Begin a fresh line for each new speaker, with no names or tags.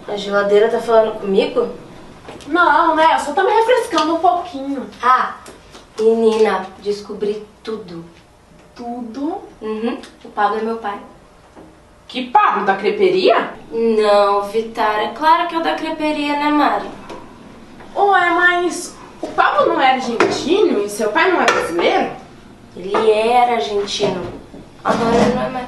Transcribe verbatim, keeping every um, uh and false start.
A geladeira tá falando comigo?
Não, né? Eu só tô me refrescando um pouquinho.
Ah, menina, descobri tudo.
Tudo?
Uhum, o Pablo é meu pai.
Que Pablo? Da creperia?
Não, Vitária, claro que é o da creperia, né, Mari?
Ué, mas o Pablo não é argentino e seu pai não é brasileiro?
Ele era argentino, agora ele não é mais.